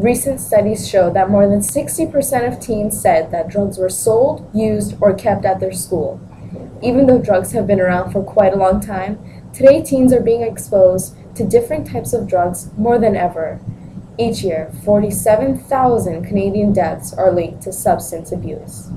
Recent studies show that more than 60% of teens said that drugs were sold, used, or kept at their school. Even though drugs have been around for quite a long time, today teens are being exposed to different types of drugs more than ever. Each year, 47,000 Canadian deaths are linked to substance abuse.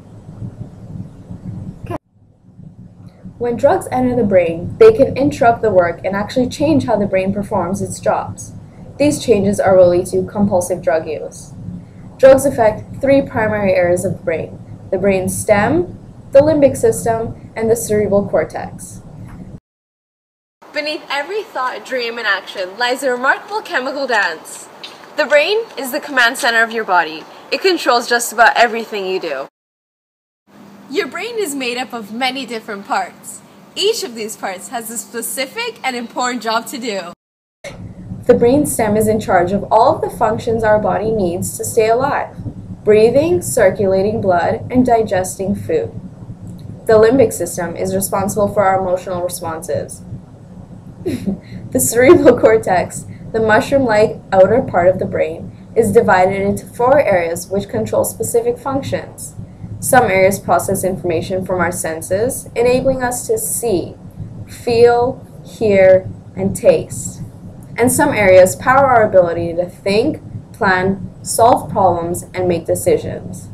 When drugs enter the brain, they can interrupt the work and actually change how the brain performs its jobs. These changes are what lead to compulsive drug use. Drugs affect three primary areas of the brain: the brain stem, the limbic system, and the cerebral cortex. Beneath every thought, dream, and action lies a remarkable chemical dance. The brain is the command center of your body. It controls just about everything you do. Your brain is made up of many different parts. Each of these parts has a specific and important job to do. The brain stem is in charge of all of the functions our body needs to stay alive: breathing, circulating blood, and digesting food. The limbic system is responsible for our emotional responses. The cerebral cortex, the mushroom-like outer part of the brain, is divided into 4 areas which control specific functions. Some areas process information from our senses, enabling us to see, feel, hear, and taste. And some areas power our ability to think, plan, solve problems, and make decisions.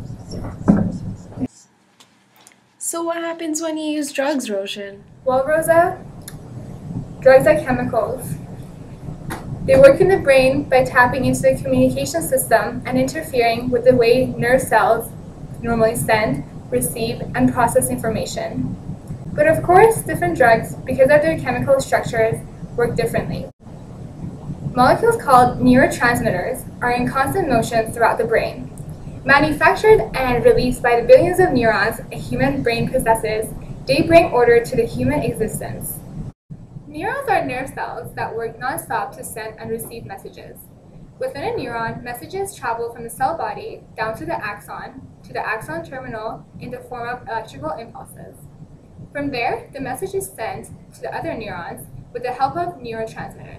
So what happens when you use drugs, Roshan? Well, Rosa, drugs are chemicals. They work in the brain by tapping into the communication system and interfering with the way nerve cells normally send, receive, and process information. But of course, different drugs, because of their chemical structures, work differently. Molecules called neurotransmitters are in constant motion throughout the brain. Manufactured and released by the billions of neurons a human brain possesses, they bring order to the human existence. Neurons are nerve cells that work non-stop to send and receive messages. Within a neuron, messages travel from the cell body down to the axon terminal in the form of electrical impulses. From there, the message is sent to the other neurons with the help of neurotransmitters.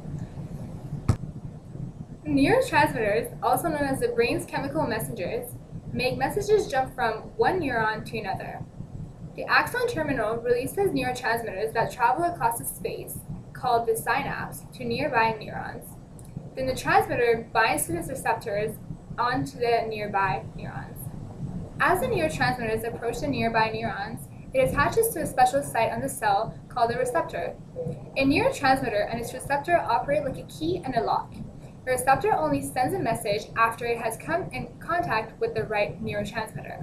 Neurotransmitters, also known as the brain's chemical messengers, make messages jump from one neuron to another. The axon terminal releases neurotransmitters that travel across the space, called the synapse, to nearby neurons. Then the transmitter binds to the receptors onto the nearby neurons. As the neurotransmitters approach the nearby neurons, it attaches to a special site on the cell called the receptor. A neurotransmitter and its receptor operate like a key and a lock. The receptor only sends a message after it has come in contact with the right neurotransmitter.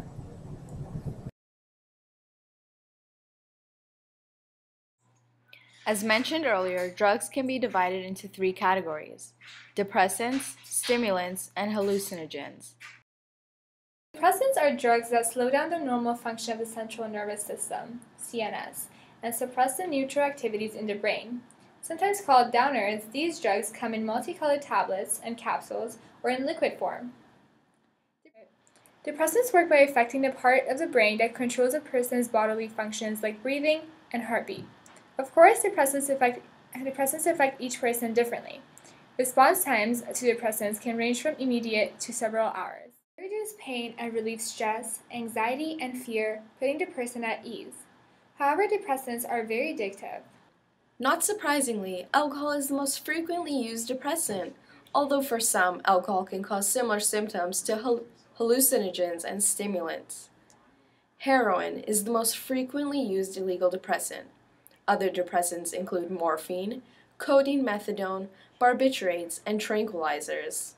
As mentioned earlier, drugs can be divided into 3 categories: depressants, stimulants, and hallucinogens. Depressants are drugs that slow down the normal function of the central nervous system, CNS, and suppress the neutral activities in the brain. Sometimes called downers, these drugs come in multicolored tablets and capsules or in liquid form. Depressants work by affecting the part of the brain that controls a person's bodily functions like breathing and heartbeat. Of course, depressants affect each person differently. Response times to depressants can range from immediate to several hours. They reduce pain and relieve stress, anxiety, and fear, putting the person at ease. However, depressants are very addictive. Not surprisingly, alcohol is the most frequently used depressant, although for some, alcohol can cause similar symptoms to hallucinogens and stimulants. Heroin is the most frequently used illegal depressant. Other depressants include morphine, codeine methadone, barbiturates, and tranquilizers.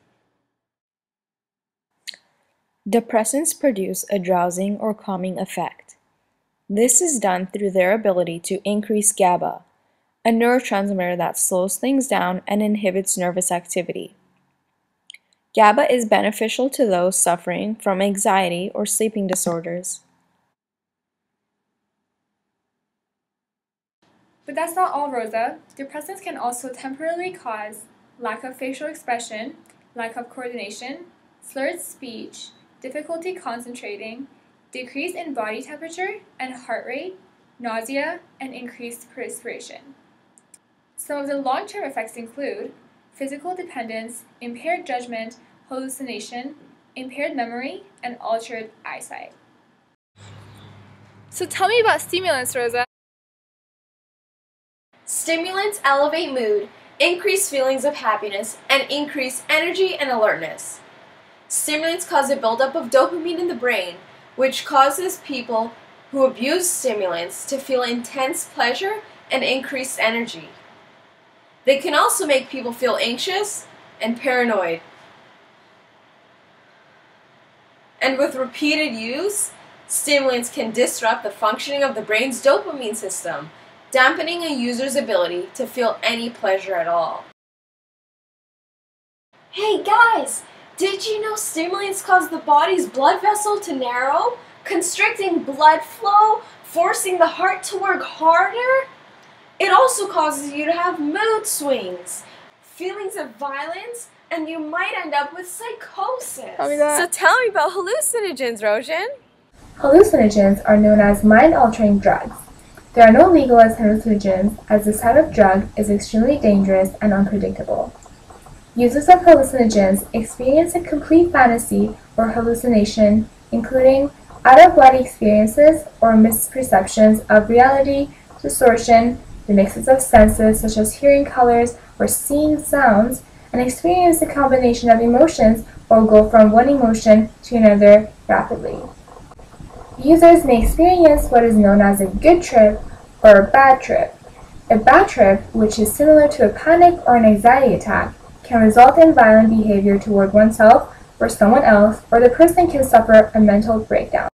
Depressants produce a drowsing or calming effect. This is done through their ability to increase GABA, a neurotransmitter that slows things down and inhibits nervous activity. GABA is beneficial to those suffering from anxiety or sleeping disorders. But that's not all, Rosa. Depressants can also temporarily cause lack of facial expression, lack of coordination, slurred speech, difficulty concentrating, decrease in body temperature and heart rate, nausea, and increased perspiration. Some of the long-term effects include physical dependence, impaired judgment, hallucination, impaired memory, and altered eyesight. So tell me about stimulants, Rosa. Stimulants elevate mood, increase feelings of happiness, and increase energy and alertness. Stimulants cause a buildup of dopamine in the brain, which causes people who abuse stimulants to feel intense pleasure and increased energy. They can also make people feel anxious and paranoid. And with repeated use, stimulants can disrupt the functioning of the brain's dopamine system, dampening a user's ability to feel any pleasure at all. Hey guys! Did you know stimulants cause the body's blood vessel to narrow, constricting blood flow, forcing the heart to work harder? It also causes you to have mood swings, feelings of violence, and you might end up with psychosis. So tell me about hallucinogens, Roshan. Hallucinogens are known as mind-altering drugs. They are not legal as hallucinogens, as this type of drug is extremely dangerous and unpredictable. Users of hallucinogens experience a complete fantasy or hallucination, including out-of-body experiences or misperceptions of reality, distortion, the mixes of senses such as hearing colors or seeing sounds, and experience a combination of emotions or go from one emotion to another rapidly. Users may experience what is known as a good trip or a bad trip. A bad trip, which is similar to a panic or an anxiety attack, can result in violent behavior toward oneself or someone else, or the person can suffer a mental breakdown.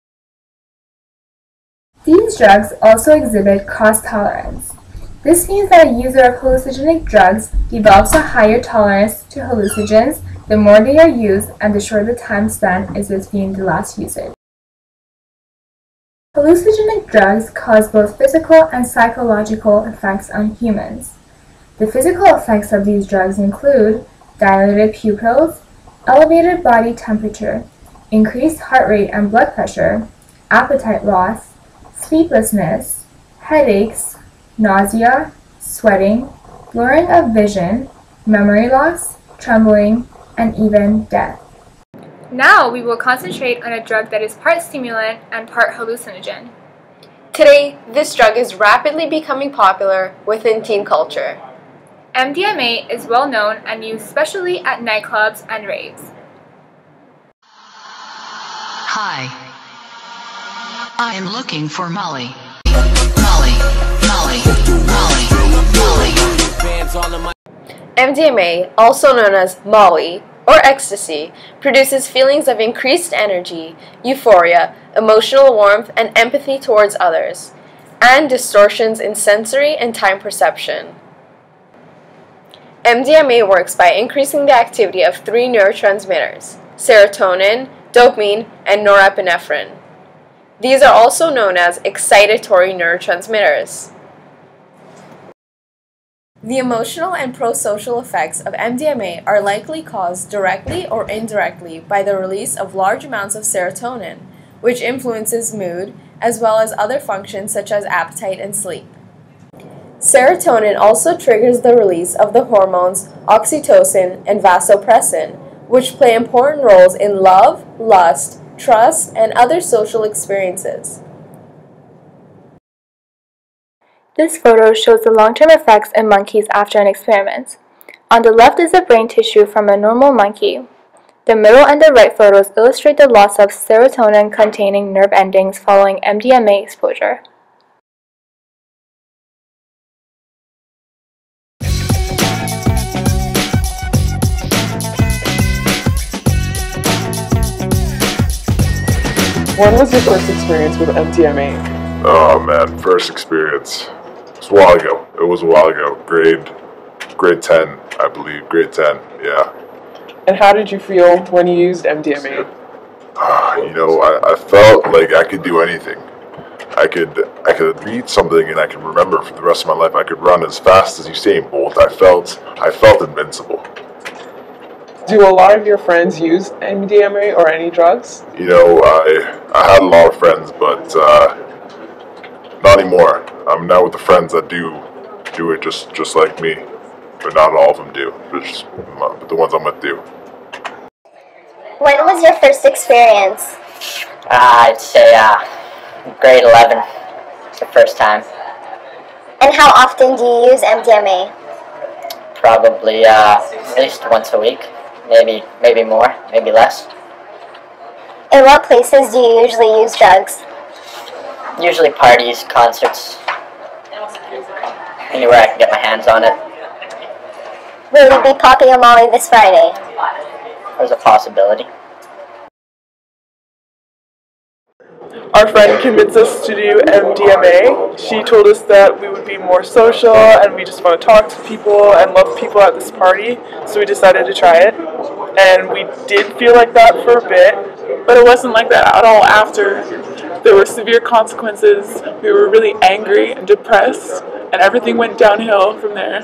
These drugs also exhibit cost tolerance. This means that a user of hallucinogenic drugs develops a higher tolerance to hallucinogens the more they are used and the shorter the time spent is between the last usage. Hallucinogenic drugs cause both physical and psychological effects on humans. The physical effects of these drugs include dilated pupils, elevated body temperature, increased heart rate and blood pressure, appetite loss, sleeplessness, headaches, nausea, sweating, blurring of vision, memory loss, trembling, and even death. Now we will concentrate on a drug that is part stimulant and part hallucinogen. Today, this drug is rapidly becoming popular within teen culture. MDMA is well known and used especially at nightclubs and raves. Hi. I am looking for Molly. Molly. MDMA, also known as Molly or ecstasy, produces feelings of increased energy, euphoria, emotional warmth, and empathy towards others, and distortions in sensory and time perception. MDMA works by increasing the activity of three neurotransmitters: serotonin, dopamine, and norepinephrine. These are also known as excitatory neurotransmitters. The emotional and prosocial effects of MDMA are likely caused directly or indirectly by the release of large amounts of serotonin, which influences mood, as well as other functions such as appetite and sleep. Serotonin also triggers the release of the hormones oxytocin and vasopressin, which play important roles in love, lust, trust, and other social experiences. This photo shows the long-term effects in monkeys after an experiment. On the left is the brain tissue from a normal monkey. The middle and the right photos illustrate the loss of serotonin-containing nerve endings following MDMA exposure. When was your first experience with MDMA? Oh man, first experience. It was a while ago. Grade 10, I believe. Grade 10, yeah. And how did you feel when you used MDMA? I felt like I could do anything. I could read something and I could remember for the rest of my life. I could run as fast as Usain Bolt. I felt invincible. Do a lot of your friends use MDMA or any drugs? I had a lot of friends, but not anymore. I'm now with the friends that do it just like me. but not all of them do. But the ones I'm with do. When was your first experience? I'd say grade 11, the first time. And how often do you use MDMA? Probably at least once a week, maybe more, maybe less. In what places do you usually use drugs? Usually parties, concerts, anywhere I can get my hands on it. Will you be popping a Molly this Friday? There's a possibility. Our friend convinced us to do MDMA. She told us that we would be more social and we just want to talk to people and love people at this party, so we decided to try it. And we did feel like that for a bit, but it wasn't like that at all after. There were severe consequences. We were really angry and depressed, and everything went downhill from there.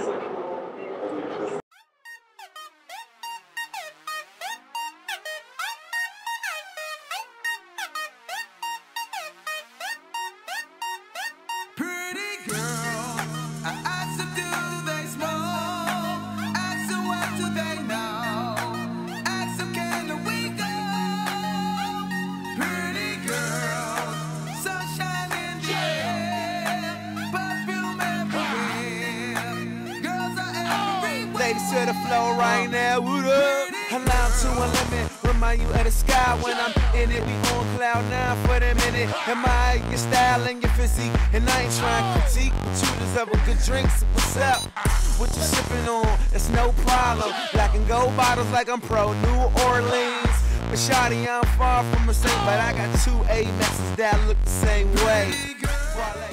Ladies to the floor right now, what up? Allow to a limit, remind you of the sky when I'm in it. We on cloud 9 for the minute. Admire your style and your physique, and I ain't trying to critique, but you deserve a good drink, so what's up? What you sipping on? It's no problem. Black and gold bottles like I'm pro New Orleans. But shawty, I'm far from a saint, but I got 2 Amexes that look the same way.